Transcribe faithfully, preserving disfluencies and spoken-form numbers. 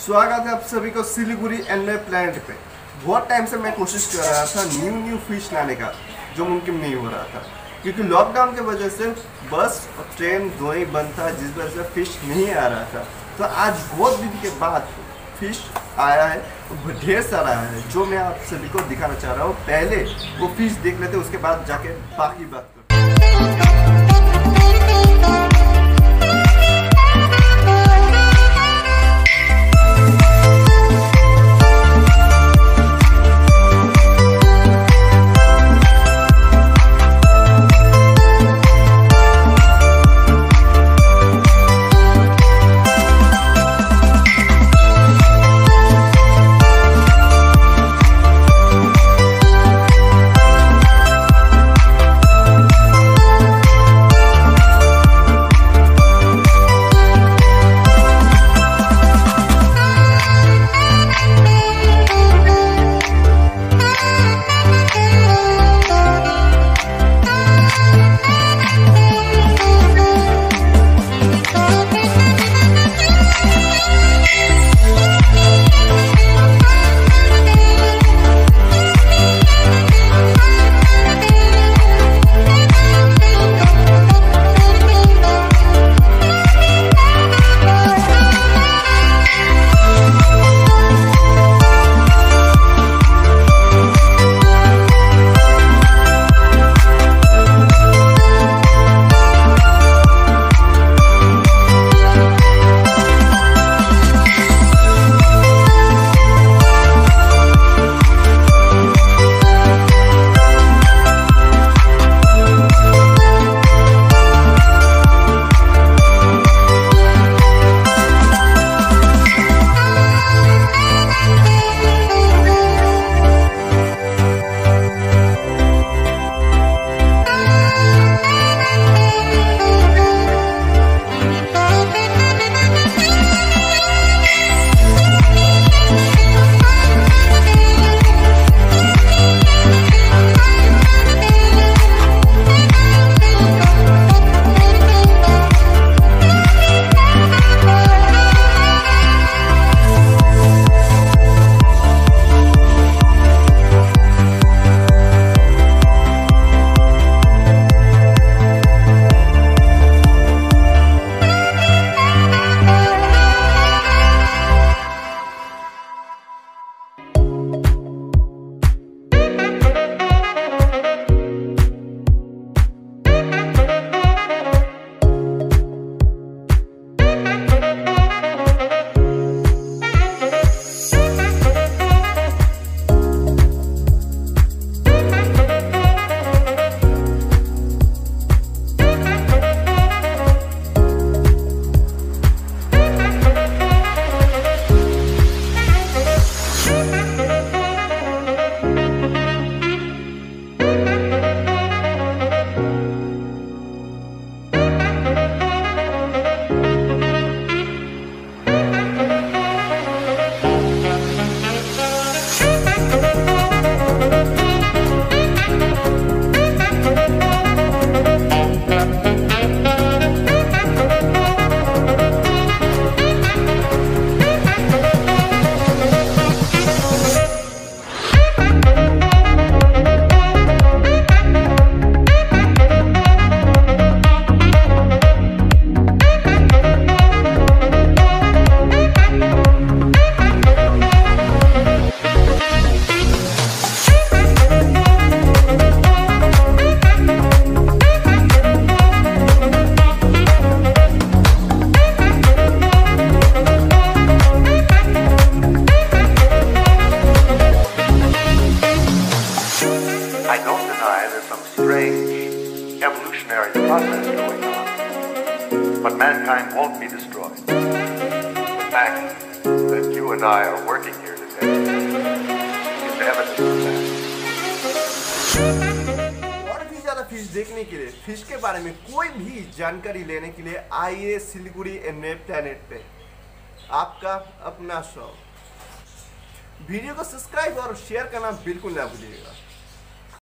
स्वागत है आप सभी को सिलीगुड़ी एंड प्लैनेट पे। बहुत टाइम से मैं कोशिश कर रहा था न्यू न्यू फिश लाने का, जो मुमकिन नहीं हो रहा था क्योंकि लॉकडाउन की वजह से बस और ट्रेन दोनों ही बंद था, जिस वजह से फिश नहीं आ रहा था। तो आज बहुत दिन के बाद फिश आया है, ढेर सारा है, जो मैं आप सभी को दिखाना चाह रहा हूँ। पहले वो फिश देख लेते, उसके बाद जाके बाकी बात करते। I don't deny there's some strange evolutionary process going on, but mankind won't be destroyed. The fact that you and I are working here today is evidence of that. और भी ज़्यादा फिश देखने के लिए, फिश के बारे में कोई भी जानकारी लेने के लिए आइए सिलीगुड़ी एंड प्लैनेट पे। आपका अपना शो। वीडियो को सब्सक्राइब और शेयर करना बिल्कुल ना भूलिएगा।